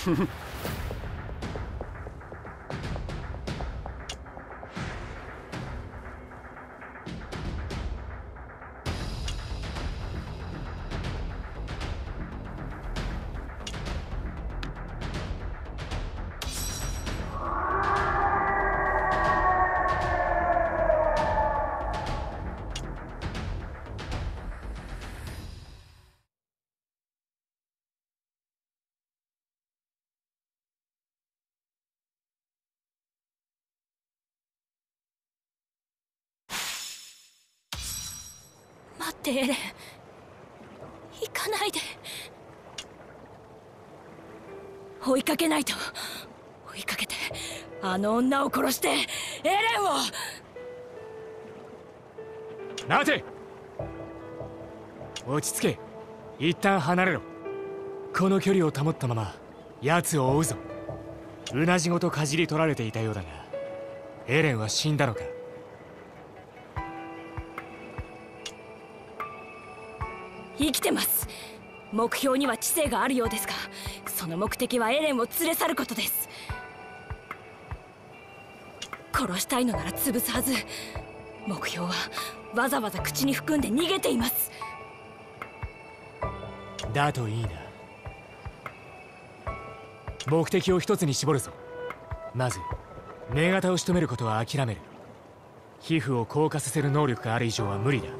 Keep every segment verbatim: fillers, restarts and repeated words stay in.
待ってエレン、行かないで。追いかけないと。追いかけてあの女を殺してエレンを。 待て、落ち着け。一旦離れろ。この距離を保ったまま奴を追うぞ。うなじごとかじり取られていたようだが、エレンは死んだのか？ 生きてます。目標には知性があるようですが、その目的はエレンを連れ去ることです。殺したいのなら潰すはず。目標はわざわざ口に含んで逃げています。 だといいな。目的を一つに絞るぞ。まず女型を仕留めることは諦める。皮膚を硬化させる能力がある以上は無理だ。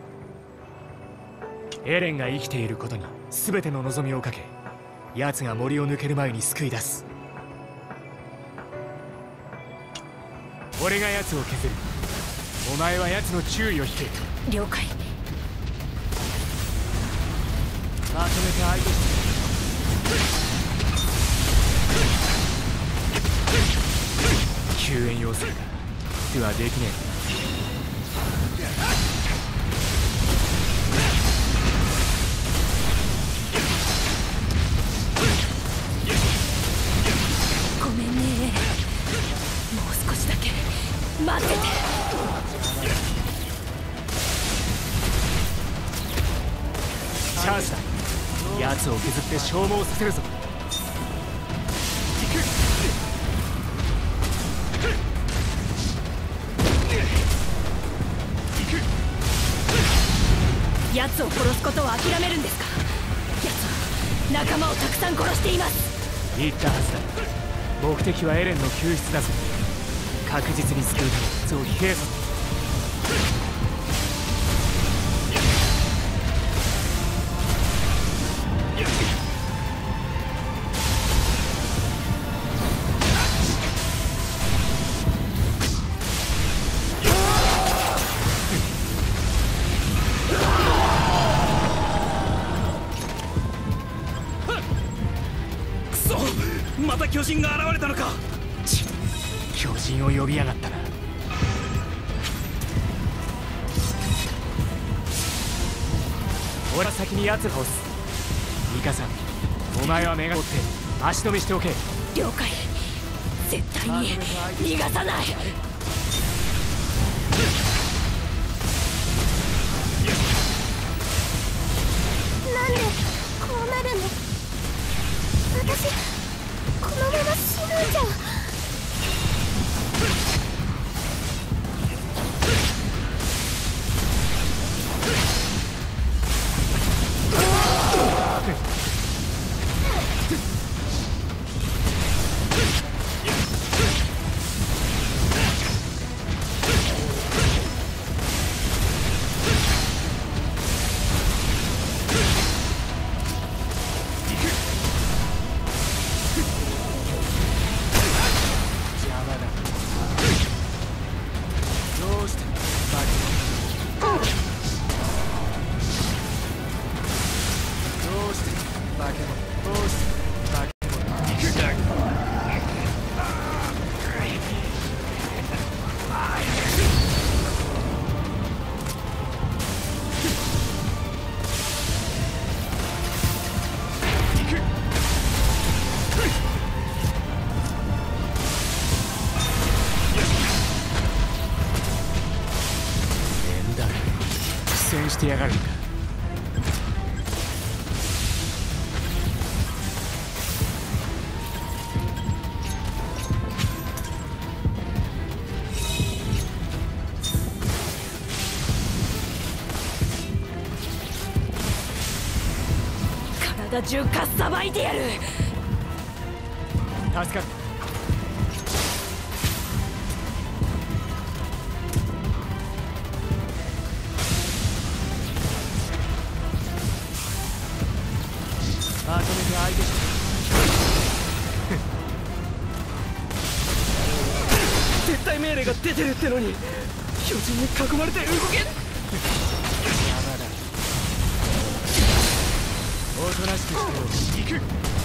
エレンが生きていることに全ての望みをかけ、奴が森を抜ける前に救い出す。俺が奴を削る。お前は奴の注意を引け。 了解。 まとめて相手して救援要するか。ではできねえ。 ごめんねエレン、もう少しだけ待ってて。 チャンスだ。奴を削って消耗させるぞ。 奴を殺すことを諦めるんですか？奴は仲間をたくさん殺しています。 言ったはずだ。目的はエレンの救出だぞ。確実に救うため奴を疲弊させ。 また巨人が現れたのか。 ち巨人を呼びやがったな。俺は先に奴を倒す。ミカさん、お前は目が追って足止めしておけ。 了解。絶対に逃がさない。 なんでこうなるの？私このまま死ぬんじゃ。 してやがるのか。 体中かっさばいてやる。 助かった。まとめて相手して絶対命令が出てるってのに巨人に囲まれて動けん。 山だ。おとなしくしてよ。行く。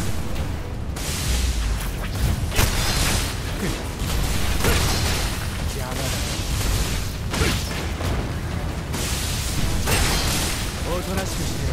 邪魔だ。おとなしくしてよ。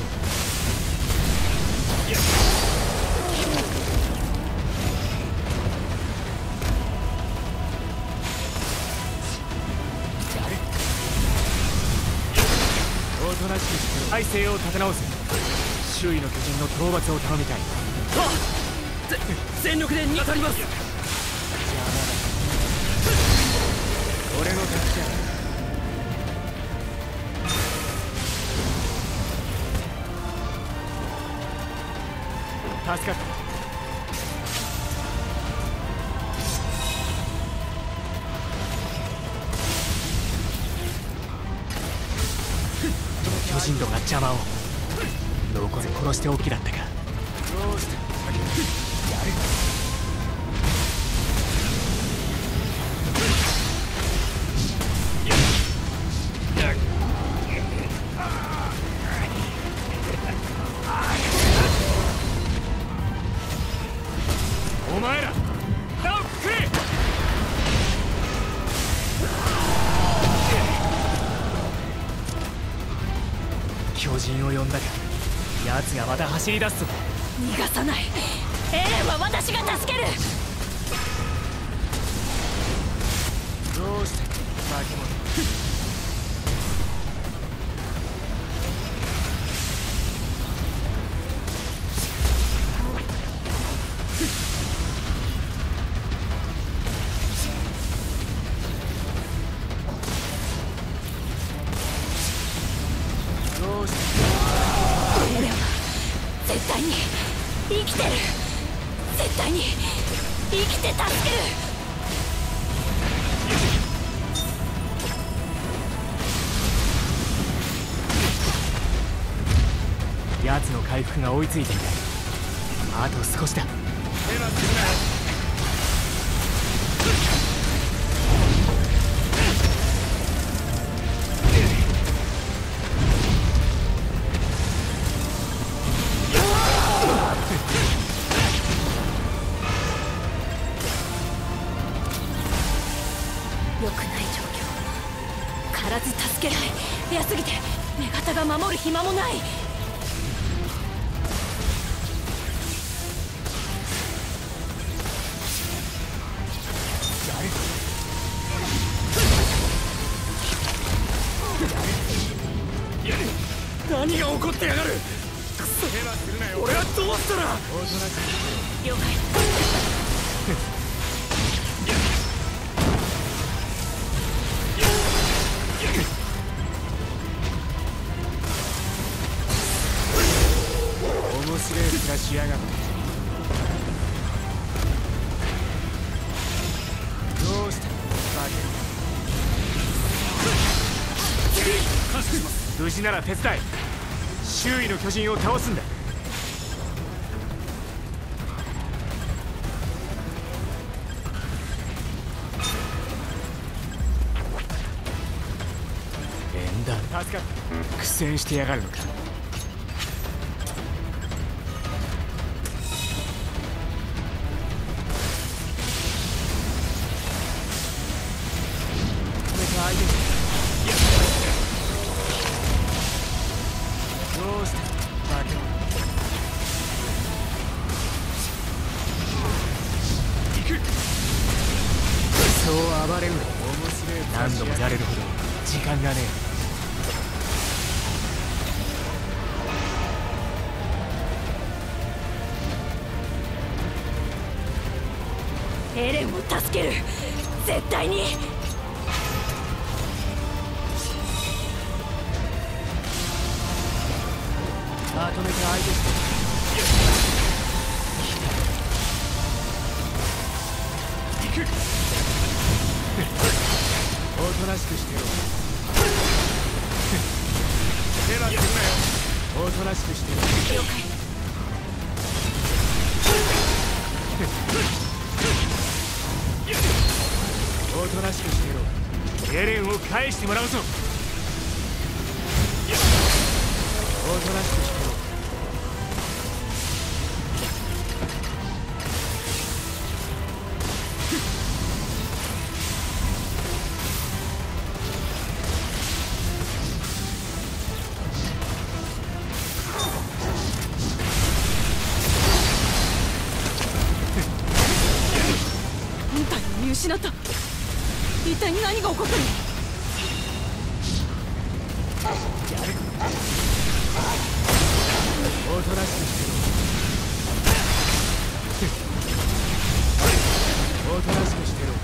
おとなしくして体勢を立て直せ。周囲の巨人の討伐を頼みたい。 はっ、全力で当たります。 邪魔だ。俺の助けだ。助かった。巨人道が邪魔を。残り殺しておきだったか。どうしてやる。お前らなおくれ。巨人を呼んだか。奴がまた走り出すぞ。 逃がさない。エレンは私が助ける。 どうして化け物。どうしてエレンは絶対に生きてる。絶対に生きて助ける。 奴の回復が追いついていない。あと少しだ。 良くない状況。狩らず助けない。早すぎて女型が守る暇もない。 何が起こってやがる。くそ、俺はどうしたら。 了解。 面白い気がしやがって。どうしたバケ。無事なら手伝い。周囲の巨人を倒すんだ。縁談助かった。苦戦してやがるのか。相手にどうしてバケ。行く。そう暴れるの。何度もやれるほど時間がねえ。エレンを助ける。絶対に。 まとめて相手して。 となしくしてろ。手はするなよ。おとなしくしてろ。 了解。 おとなしくしてろ。エレンを返してもらうぞ。おとなしくしてろ。 本体を見失った。一体何が起こったの？ やる。おとなしくしてろ。おとなしくしてろ。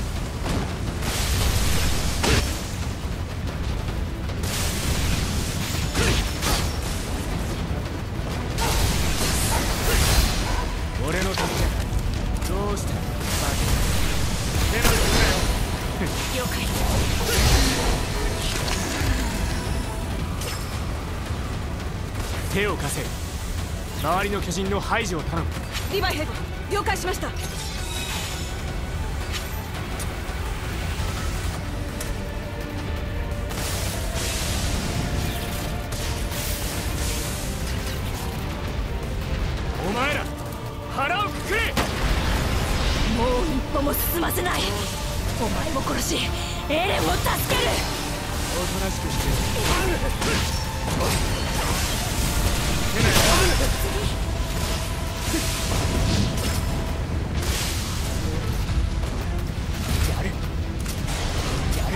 俺の時だ。どうした？手のすなよ。 了解。 手を貸せ。周りの巨人の排除を頼む。 リヴァイ兵部、了解しました。 お前ら腹をくくれ。 もう一歩も進ませない。お前を殺しエレンを助ける。 おとなしくしてる。手なよ。やるやる。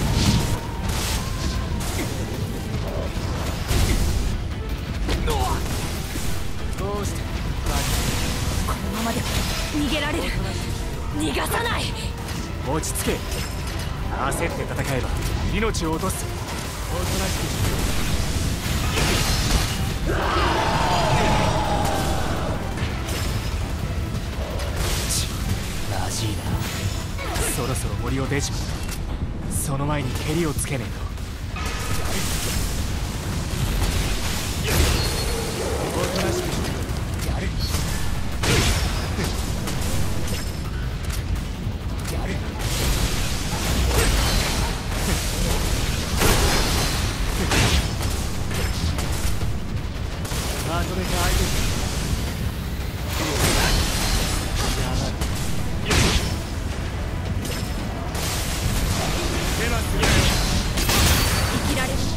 どうしてこのままでは逃げられる。逃がさない。 落ち着け。焦って戦えば命を落とす。おとなしくしてろ。ちラジーナ、そろそろ森を出ちまった。その前に蹴りをつけねえと。おとなしくしてろ。やるやる。まとめた相手にやばい。手はすぎない。 生きられる。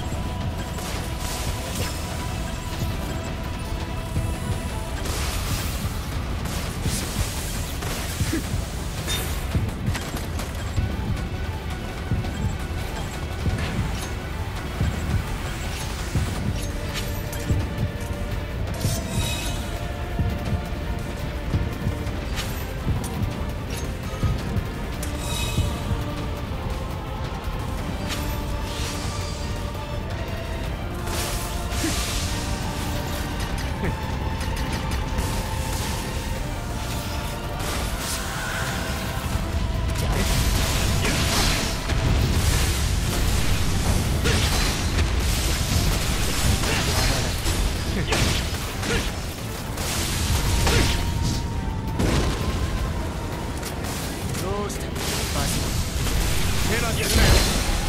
どうしたバシ。手はするなよ。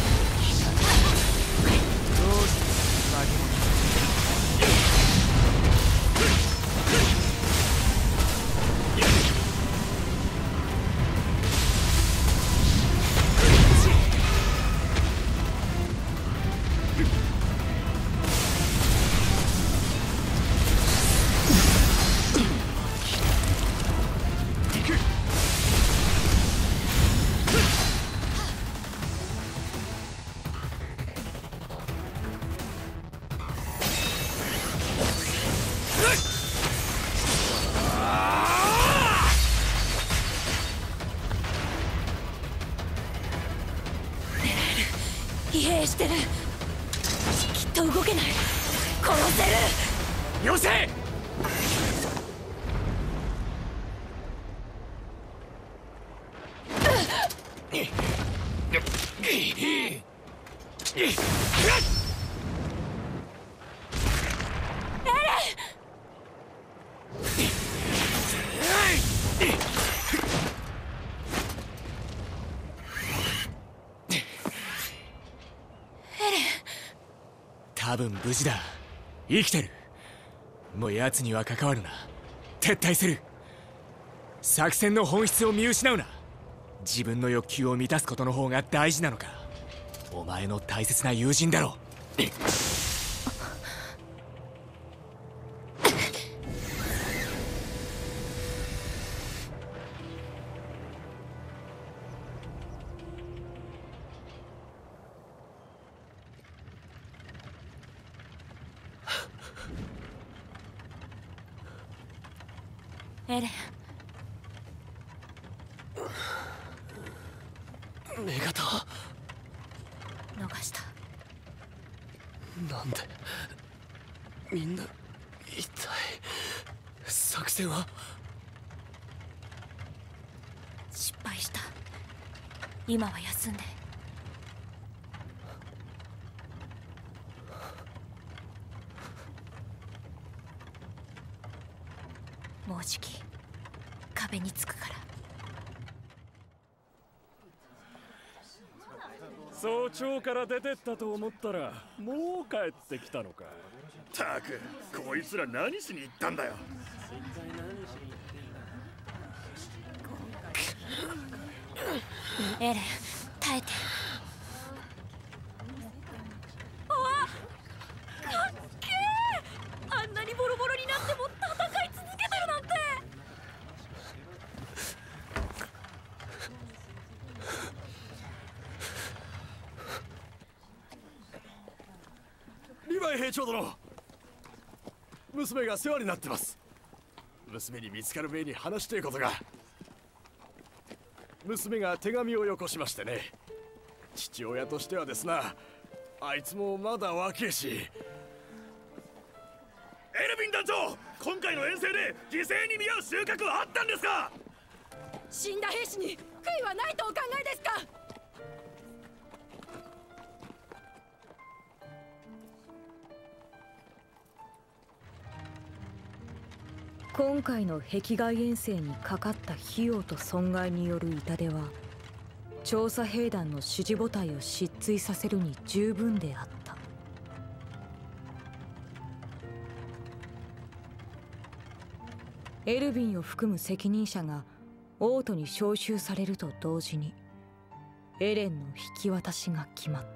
どうした化け物。 疲弊してる。きっと動けない。殺せる。 よせ。 多分無事だ。生きてる。もう奴には関わるな。撤退する。作戦の本質を見失うな。自分の欲求を満たすことの方が大事なのか。お前の大切な友人だろ。 エレン、 女型逃した。 なんでみんな一体作戦は失敗した。今は休んで。もうじき壁につくから。 早朝から出てったと思ったらもう帰ってきたのか。 たくこいつら何しに行ったんだよ。 エレン、耐えて。あっ、かっけー。あんなにボロボロになっても戦い続けてるなんて。 リヴァイ兵長殿、娘が世話になってます。娘に見つかる前に話していことが。娘が手紙をよこしましてね。父親としてはですな、あいつもまだ若えし。エルヴィン団長、今回の遠征で犠牲に見合う収穫はあったんですか？ 死んだ兵士に悔いはないとお考えですか？ 今回の壁外遠征にかかった費用と損害による痛手は調査兵団の支持母体を失墜させるに十分であった。エルヴィンを含む責任者が王都に召集されると同時にエレンの引き渡しが決まった。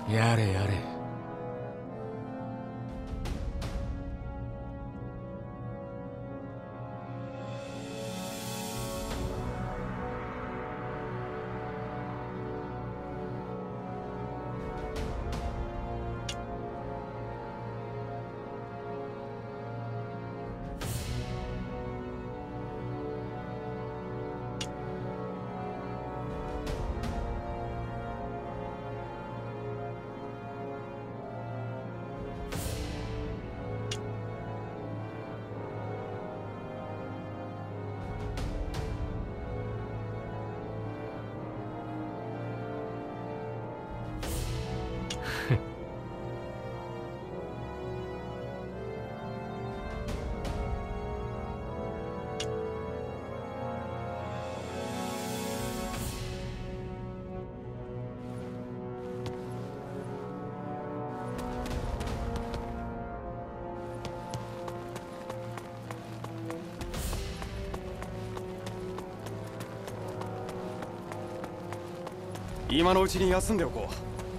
やれやれ。 今のうちに休んでおこう。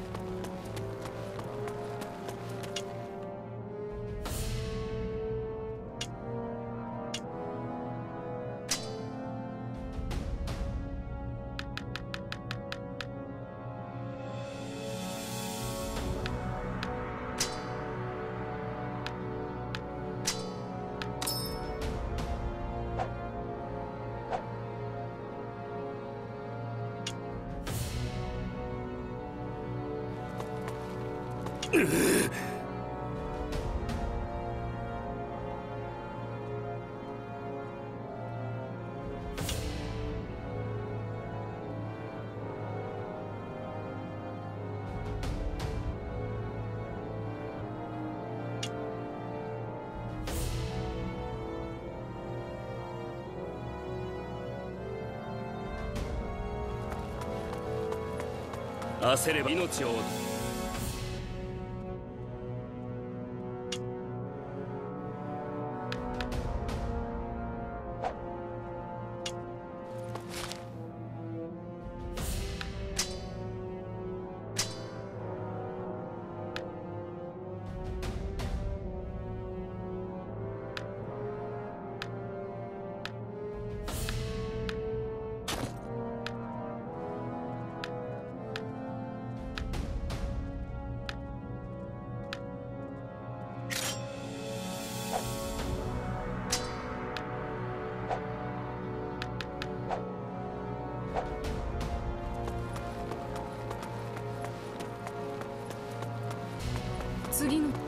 焦れば命を。 次の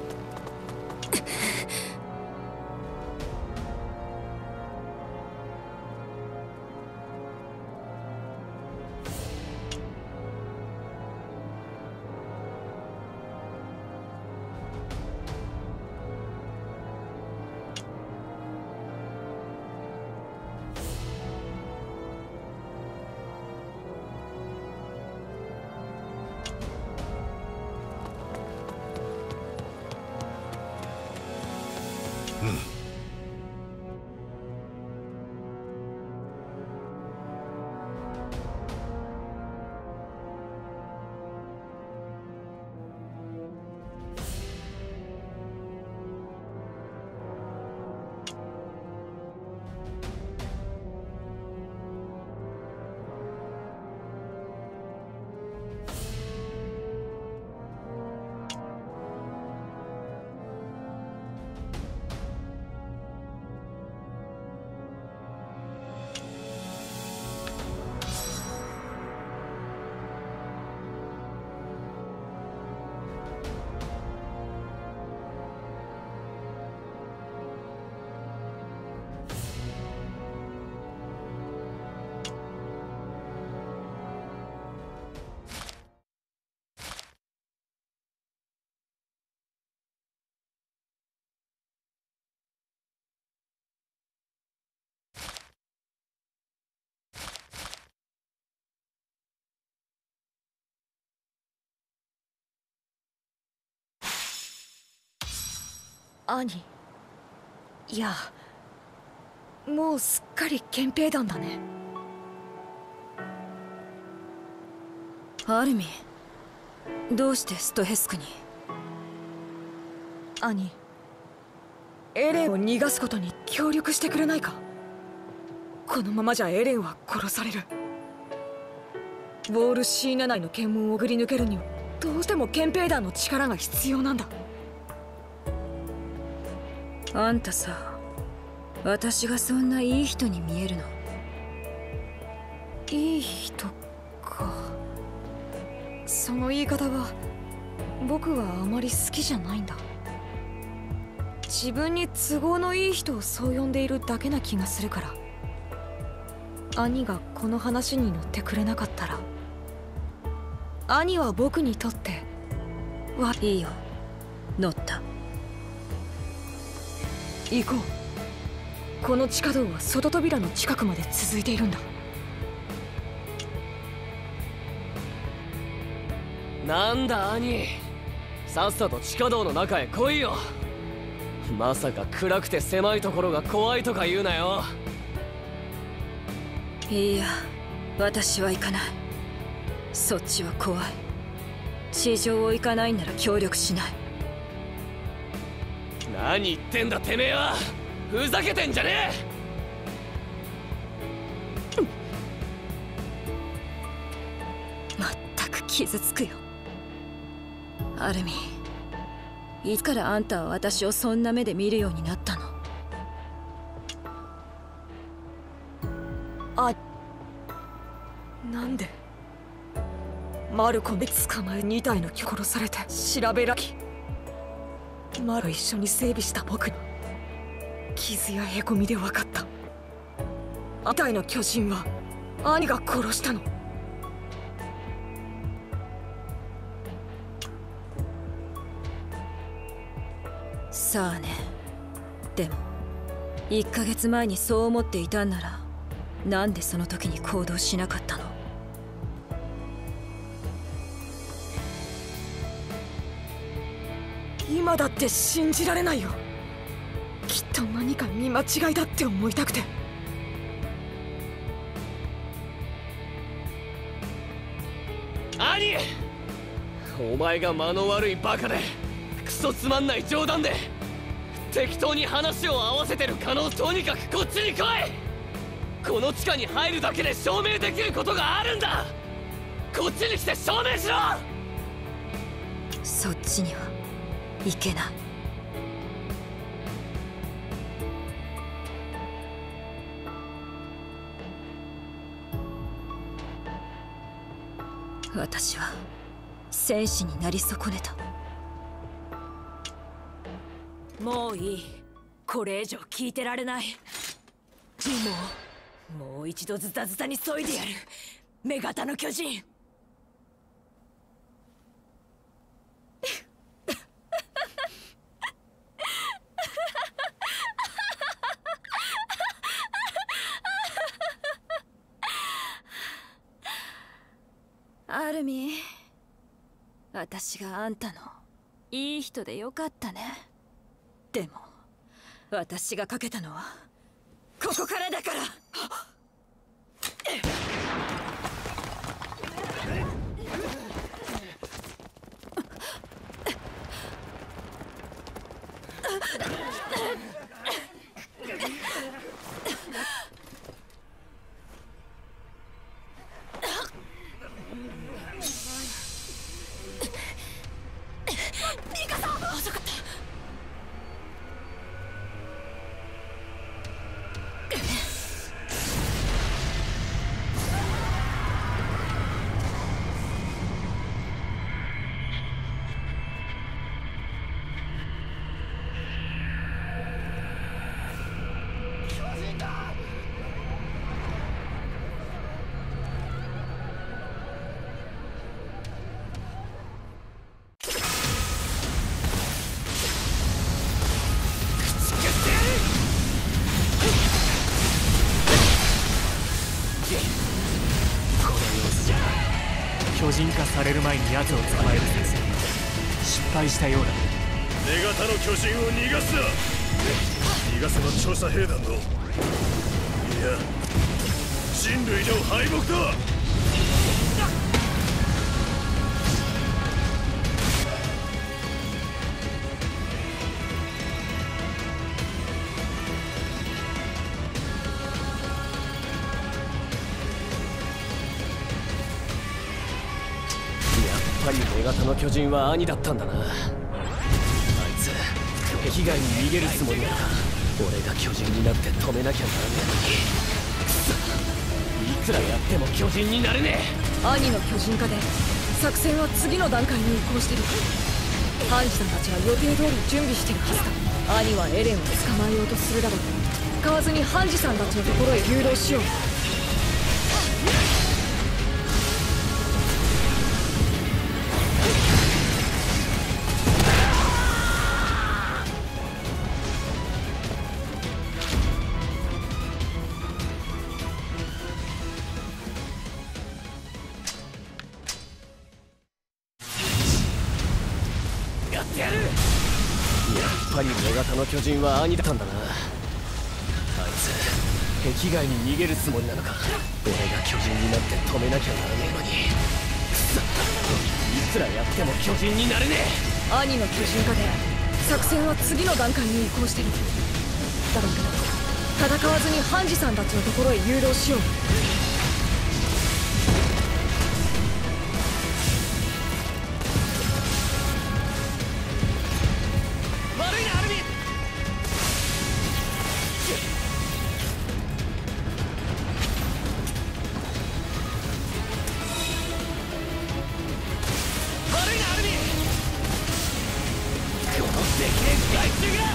兄、いやもうすっかり憲兵団だね。 アルミン、 どうしてストヘスクに？兄、エレンを逃がすことに協力してくれないか？このままじゃエレンは殺される。ウォール シーなな の検問をくぐり抜けるにはどうしても憲兵団の力が必要なんだ。あんたさ、私がそんないい人に見えるの？いい人か。その言い方は僕はあまり好きじゃないんだ。自分に都合のいい人をそう呼んでいるだけな気がするから。兄がこの話に乗ってくれなかったら、兄は僕にとってはいいよ。乗った。行こう。この地下道は外扉の近くまで続いているんだ。 なんだ兄、さっさと地下道の中へ来いよ。まさか暗くて狭いところが怖いとか言うなよ。いや、私は行かない。そっちは怖い。地上を行かないなら協力しない。何言ってんだてめえは。ふざけてんじゃねえ。まったく傷つくよ。アルミ、いつからあんたは私をそんな目で見るようになったの？あ、なんでマルコで捕まえに体の殺されて調べられ、マルと一緒に整備した僕の傷やへこみで分かった。あたいの巨人は兄が殺したの。さあね。でもいっかげつまえにそう思っていたんなら、なんでその時に行動しなかったの？今だって信じられないよ。きっと何か見間違いだって思いたくて。兄！お前が間の悪いバカでクソつまんない冗談で適当に話を合わせてる可能性、とにかくこっちに来い。この地下に入るだけで証明できることがあるんだ。こっちに来て証明しろ。そっちにはいけない。私は戦士になり損ねた。 もういい。これ以上聞いてられない。もうもう一度ズタズタに削いでやる。女型の巨人。 アルミ、私があんたのいい人でよかったね。でも私がかけたのはここからだから。 巨人化される前に奴を捕まえる作戦失敗したようだ。 女型の巨人を逃がすな。逃がせば調査兵団の、いや人類の敗北だ。 ぱり女型の巨人は兄だったんだな。あいつ壁外に逃げるつもりなのか。俺が巨人になって止めなきゃならねえのに。くそ、いくらやっても巨人になれねえ。 兄の巨人化で作戦は次の段階に移行してる。ハンジさんたちは予定通り準備してるはずだ。兄はエレンを捕まえようとするだろう。買わずにハンジさんたちのところへ誘導しよう。 やってやる。やっぱり女型の巨人は兄だったんだな。あいつ壁外に逃げるつもりなのか。俺が巨人になって止めなきゃならねえのに。くそ、いくらやっても巨人になれねえ。 兄の巨人化で作戦は次の段階に移行してるだろうけど、戦わずにハンジさんたちのところへ誘導しよう。 悪いなアルミン。悪いなアルミン。このでけえ害虫が。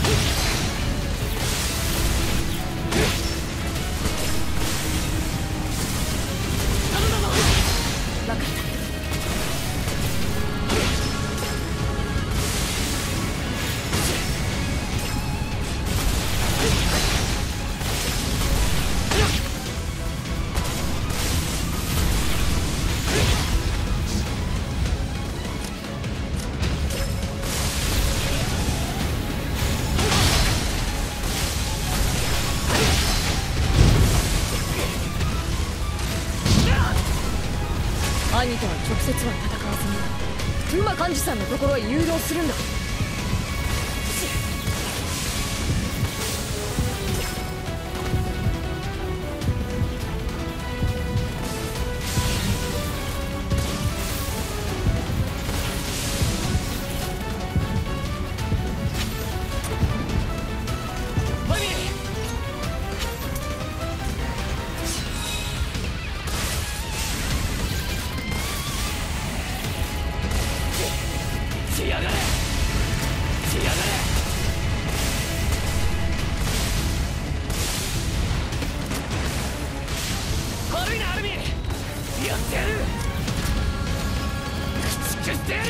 頼んだぞ。 分かった。兄とは直接は戦わずに馬幹事さんのところへ誘導するんだ。 マミー。しやがれ、しやがれ。悪いなアルミン。やってやる。駆逐してやる。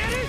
やる。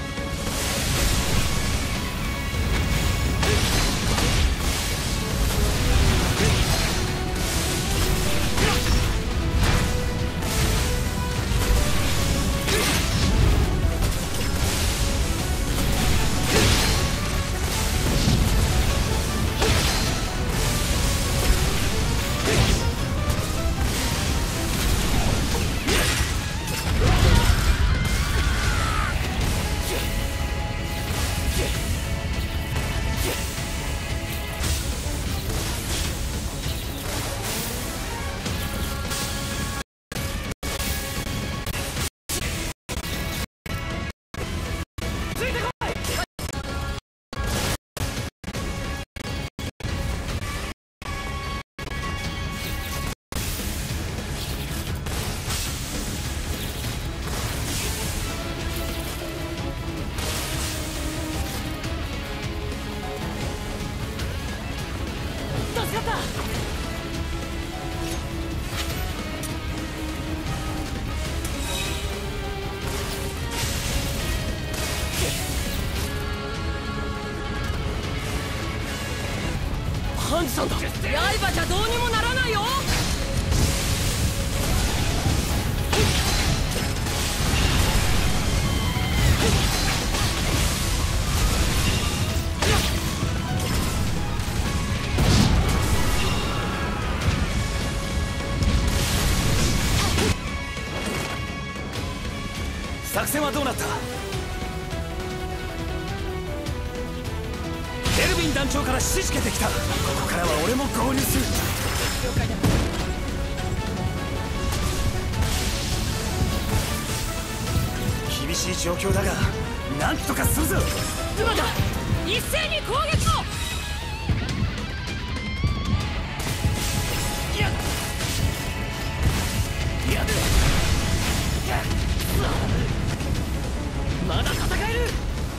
ハンジさんだ。 刃じゃどうにもならないよ。 作戦はどうなった？ケルビン団長から指示受けてきた。ここからは俺も合流する。 了解だ。 厳しい状況だがなんとかするぞ。 今だ、一斉に攻撃を。 やっやる。まだ戦える。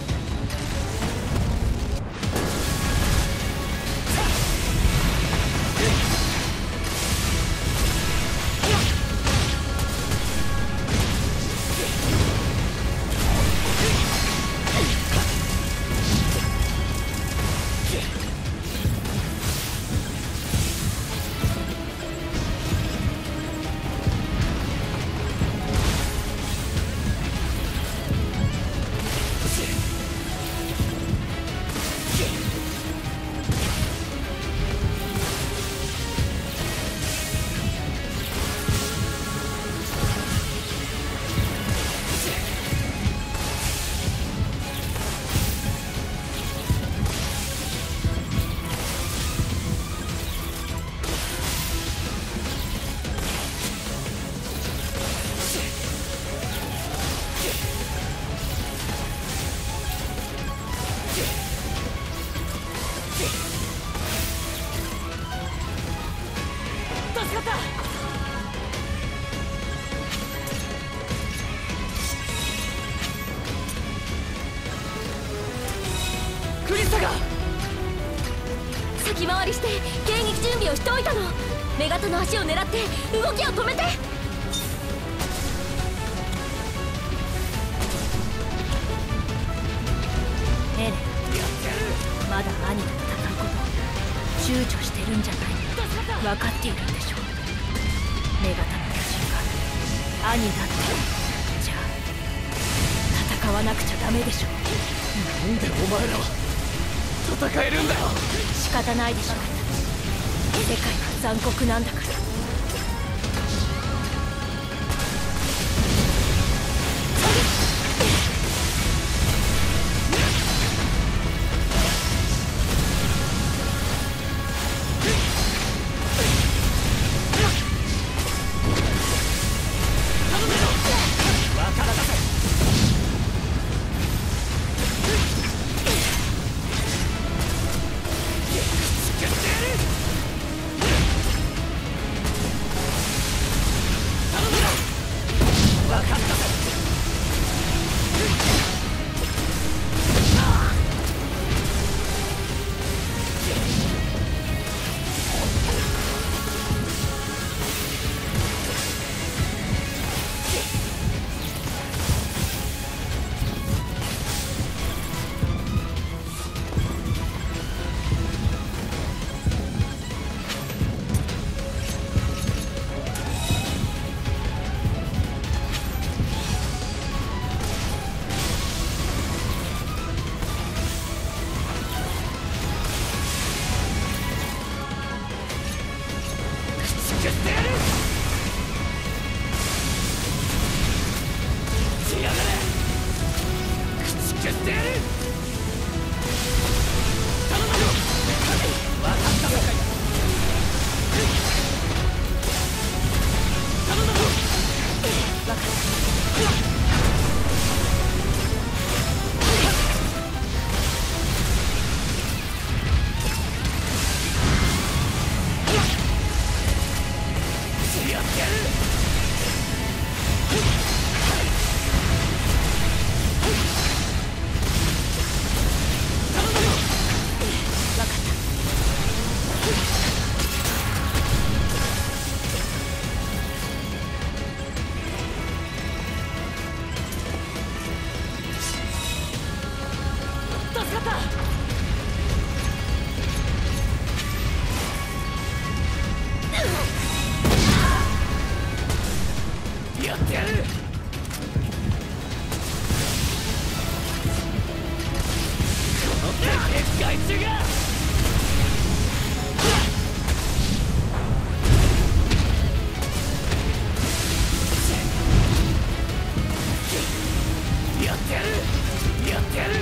先回りして迎撃準備をしておいたの。女型の足を狙って動きを止めて。 エレン、まだ兄と戦うことを躊躇してるんじゃないの。分かっているんでしょう。女型の巨人が兄だって。じゃあ戦わなくちゃダメでしょう。 なんでお前らは戦えるんだよ。 仕方ないでしょう。世界は残酷なんだから。 こしてやる。頼むよ。分かったのかい。頼むぞ。分かった。やってやる。この鉄害虫がやってやる。やってやる。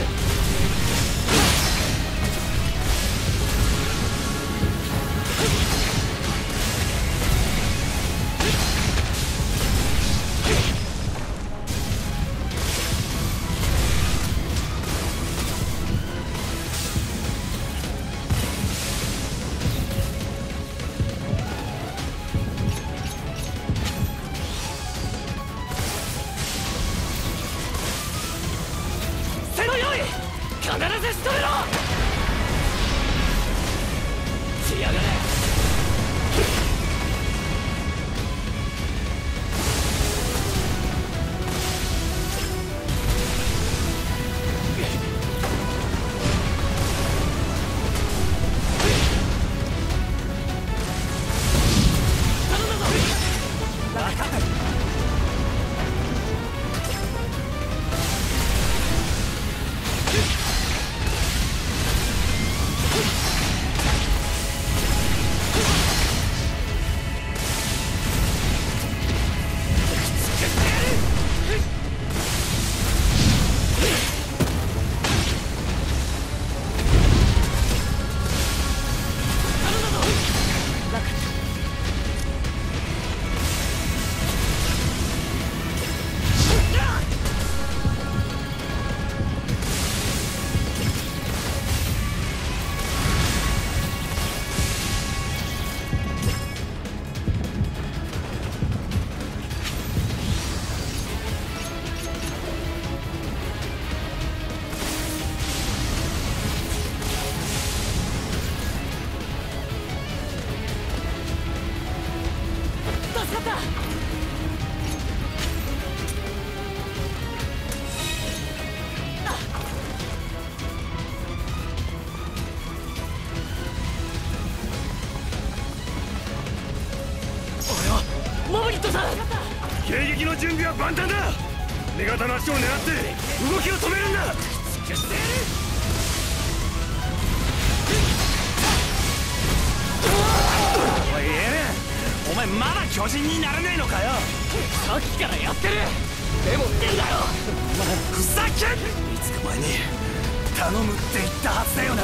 必ず仕留めろ。来やがれ。頼んだぞ。分かった。モブリットさん、 迎撃の準備は万端だ。女型の足を狙って動きを止めるんだ。 突きしてやる。 おいエレン、お前まだ巨人になれねえのかよ。 さっきからやってる。でも出んだよ。 ふざけん。いつか前に頼むって言ったはずだよな。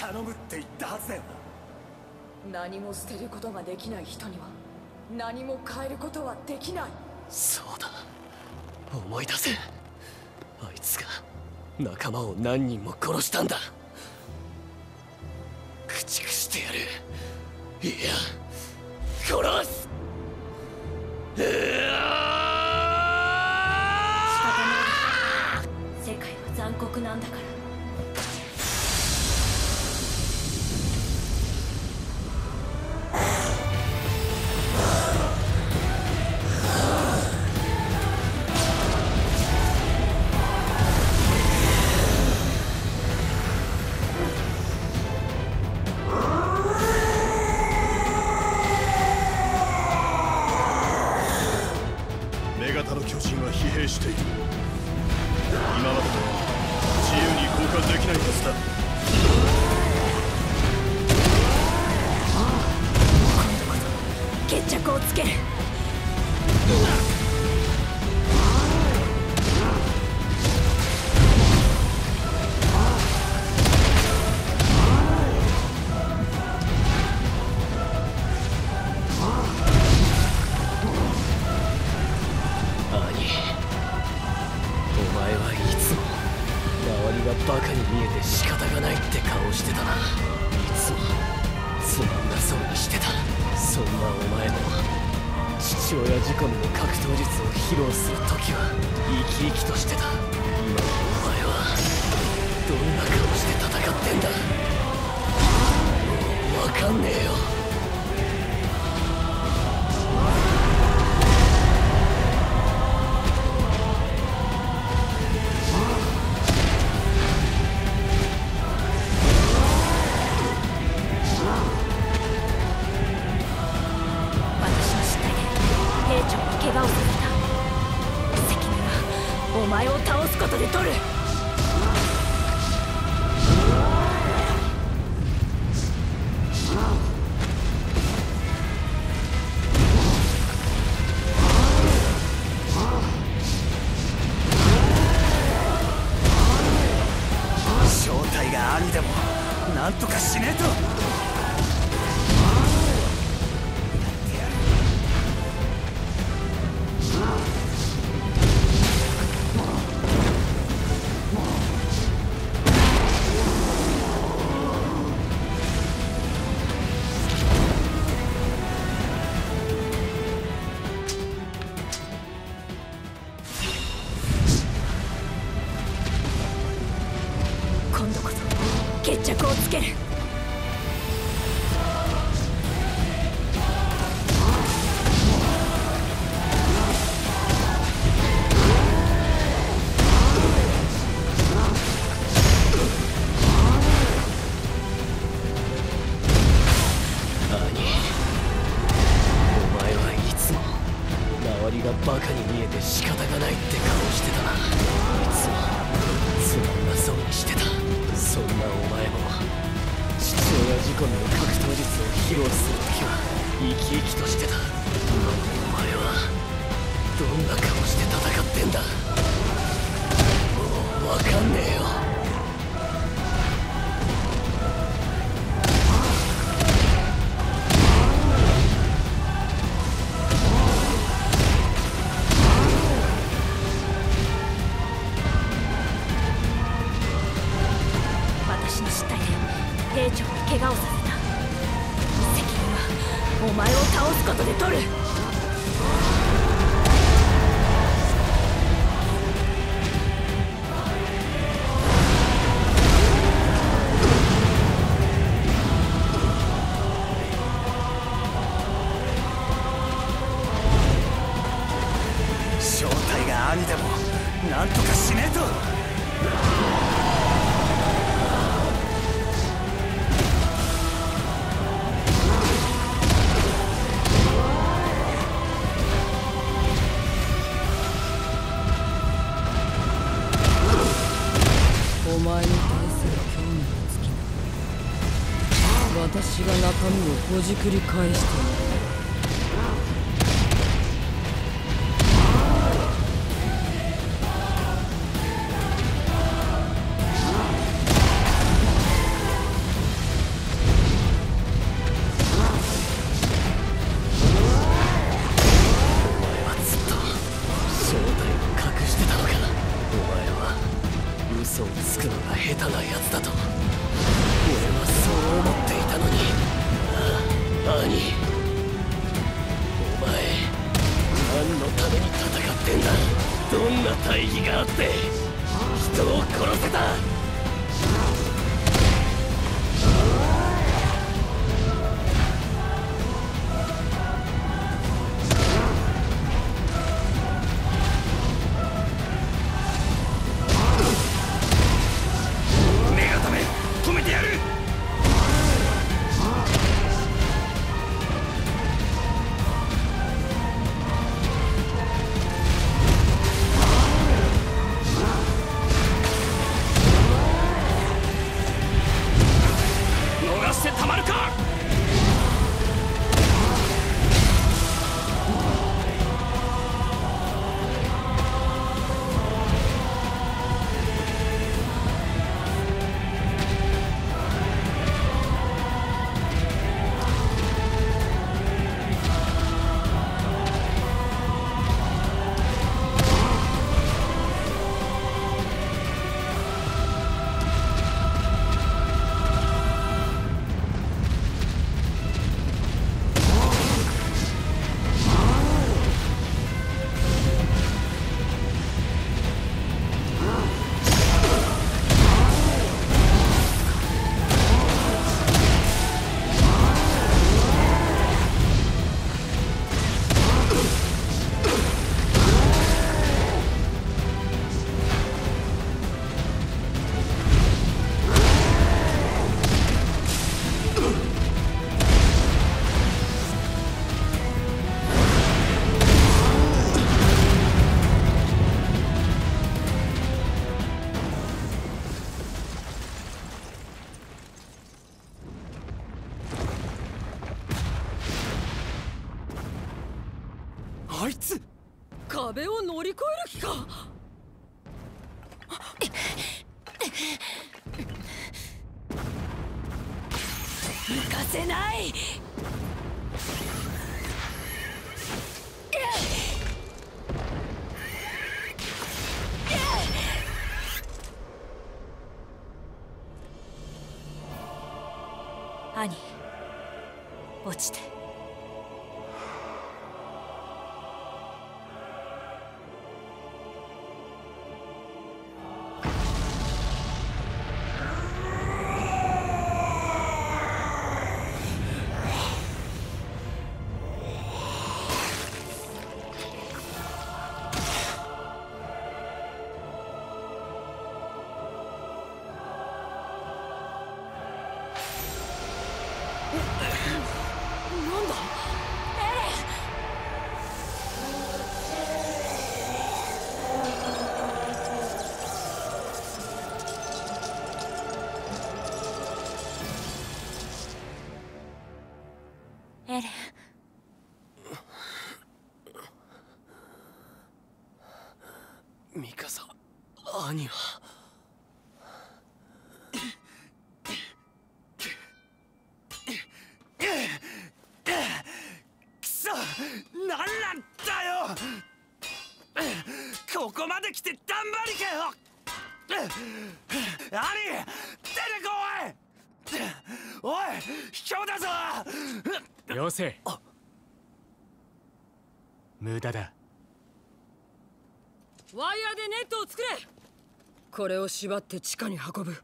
頼むって言ったはずだよな。何も捨てることができない人には何も変えることはできない。 そうだ、思い出せ。あいつが仲間を何人も殺したんだ。駆逐してやる。いや、殺す。うわ仕方ない。世界は残酷なんだから。 している。今までと自由に交換できないはずだ。 今度こそ決着をつける。 バカに見えて仕方がないって顔してたな。いつもつまんなそうにしてた。そんなお前も父親仕込みの格闘術を披露する時は生き生きとしてた。今のお前はどんな顔して戦ってんだ。もう分かんねえよ。 お前を倒すことで取る。 正体が兄でもなんとかしねえと。 今度こそ決着をつける。 バカに見えて仕方がないって顔してたな。いつもつまんなそうにしてた。そんなお前も父親仕込みの格闘術を披露するときは生き生きとしてた。今のお前はどんな顔して戦ってんだ。もう分かんねえよ。 私の失態で兵長に怪我をさせた。責任はお前を倒すことで取る。 正体が兄でもなんとかしねえと。 お前に対する興味が尽きない。私が中身をほじくり返している。 ってんだ。どんな大義があって人を殺せた。目が覚め止めてやる。逃してたまるか。あいつ壁を乗り越える気か。 行かせない。兄、落ちて。 なんだエレン。 ミカサ、兄は。くそ、なんなんだよ。ここまで来て頑張りかよ。兄、出てこい。おい、卑怯だぞ。 よせ。無駄だ。 ワイヤーでネットを作れ。これを縛って地下に運ぶ。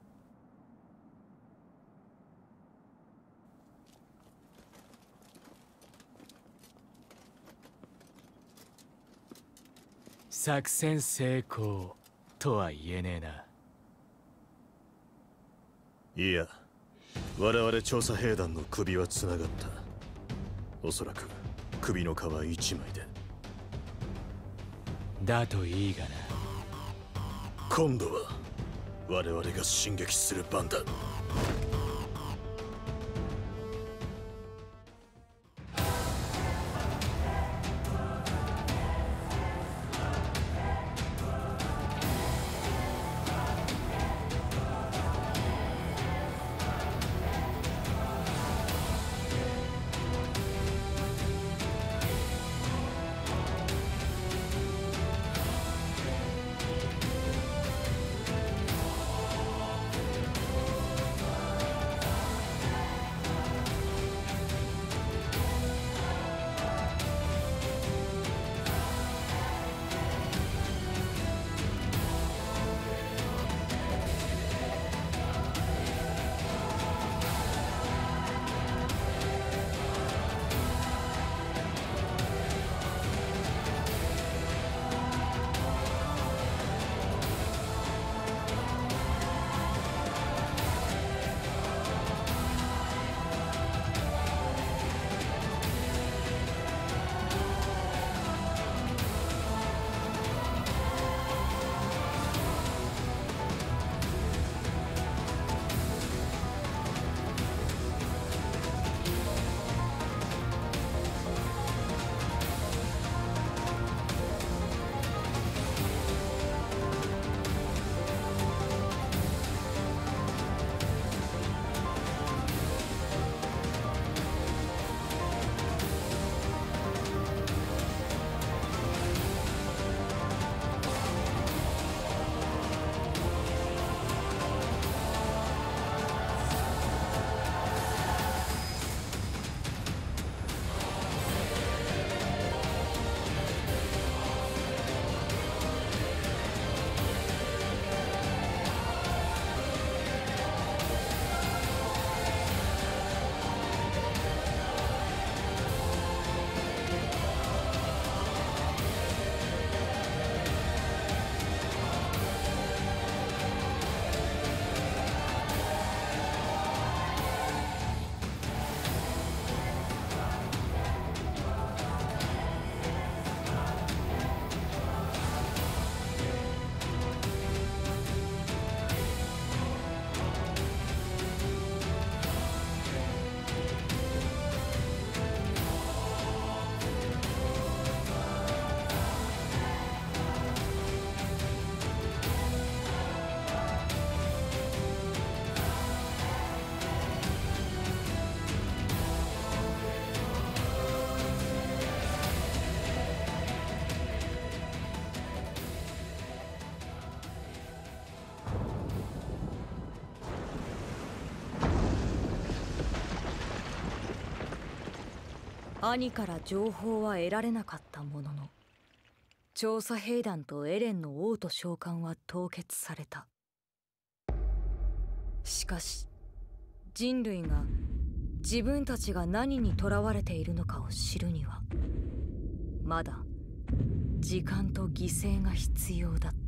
作戦成功とは言えねえな。 いや、我々調査兵団の首はつながった。おそらく首の皮一枚で。 だといいがな。 今度は我々が進撃する番だ。 兄から情報は得られなかったものの、調査兵団とエレンの王と召喚は凍結された。しかし人類が自分たちが何に囚われているのかを知るにはまだ時間と犠牲が必要だった。